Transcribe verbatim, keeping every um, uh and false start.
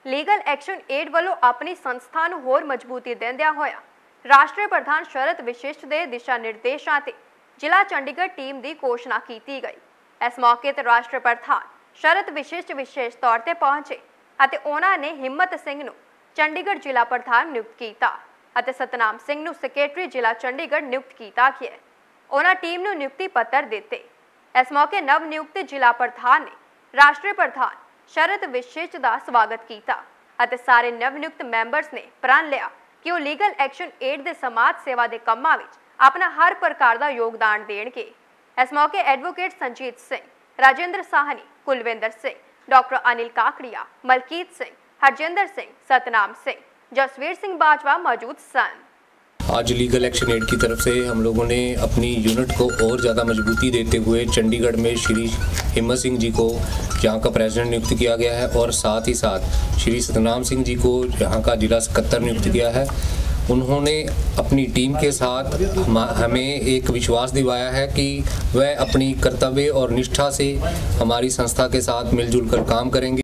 Legal action aid ਵੱਲੋਂ ਆਪਣੀ ਸੰਸਥਾ ਨੂੰ ਹੋਰ ਮਜ਼ਬੂਤੀ ਦਿੰਦਿਆਂ ਹੋਇਆ ਰਾਸ਼ਟਰੀ ਪ੍ਰਧਾਨ ਸ਼ਰਤ ਵਿਸ਼ਿਸ਼ਟ ਦੇ ਦਿਸ਼ਾ ਨਿਰਦੇਸ਼ਾਂ ਤੇ ਜ਼ਿਲ੍ਹਾ ਚੰਡੀਗੜ੍ਹ ਟੀਮ ਦੀ ਘੋਸ਼ਣਾ ਕੀਤੀ ਗਈ। ਇਸ ਮੌਕੇ ਤੇ ਰਾਸ਼ਟਰੀ ਪ੍ਰਧਾਨ ਸ਼ਰਤ ਵਿਸ਼ਿਸ਼ਟ ਵਿਸ਼ੇਸ਼ ਤੌਰ ਤੇ ਪਹੁੰਚੇ ਅਤੇ ਉਹਨਾਂ ਨੇ ਹਿੰਮਤ ਸਿੰਘ ਨੂੰ ਚੰਡੀਗੜ੍ਹ ਜ਼ਿਲ੍ਹਾ ਪ੍ਰਧਾਨ ਨਿਯੁਕਤ ਕੀਤਾ ਅਤੇ ਸਤਨਾਮ ਸਿੰਘ ਨੂੰ ਸੈਕਟਰੀ ਜ਼ਿਲ੍ਹਾ ਚੰਡੀਗੜ੍ਹ ਨਿਯੁਕਤ ਕੀਤਾ ਗਿਆ। ਉਹਨਾਂ ਟੀਮ ਨੂੰ ਨਿਯੁਕਤੀ ਪੱਤਰ ਦਿੱਤੇ। ਇਸ ਮੌਕੇ ਨਵ ਨਿਯੁਕਤ ਜ਼ਿਲ੍ਹਾ ਪ੍ਰਧਾਨ ਨੇ ਰਾਸ਼ਟਰੀ ਪ੍ਰਧਾਨ ਸ਼ਰਤ ਵਿਸ਼ਿਸ਼ਟ ਦਾ ਸਵਾਗਤ ਕੀਤਾ ਅਤੇ ਸਾਰੇ ਨਵ ਨਿਯੁਕਤ ਮੈਂਬਰਸ ਨੇ ਪ੍ਰਣ ਲਿਆ ਕਿ ਉਹ ਲੀਗਲ ਐਕਸ਼ਨ ਏਡ ਦੇ ਸਮਾਜ ਸੇਵਾ ਦੇ ਕੰਮਾਂ ਵਿੱਚ ਆਪਣਾ ਹਰ ਪ੍ਰਕਾਰ ਦਾ ਯੋਗਦਾਨ ਦੇਣਗੇ। ਇਸ ਮੌਕੇ ਐਡਵੋਕੇਟ ਸੰਜੀਤ ਸਿੰਘ, ਰਾਜਿੰਦਰ ਸਾਹਨੀ, ਕੁਲਵਿੰਦਰ ਸਿੰਘ, डॉक्टर अनिल काकड़िया, मलकीत सिंह, हरजिंदर सिंह, सतनाम सिंह, जसवीर सिंह बाजवा मौजूद सन। आज लीगल एक्शन एड की तरफ से हम लोगों ने अपनी यूनिट को और ज़्यादा मजबूती देते हुए चंडीगढ़ में श्री हिम्मत सिंह जी को यहाँ का प्रेसिडेंट नियुक्त किया गया है और साथ ही साथ श्री सतनाम सिंह जी को यहाँ का जिला सकत्तर नियुक्त किया है। उन्होंने अपनी टीम के साथ हमें एक विश्वास दिवाया है कि वह अपनी कर्तव्य और निष्ठा से हमारी संस्था के साथ मिलजुल कर काम करेंगे।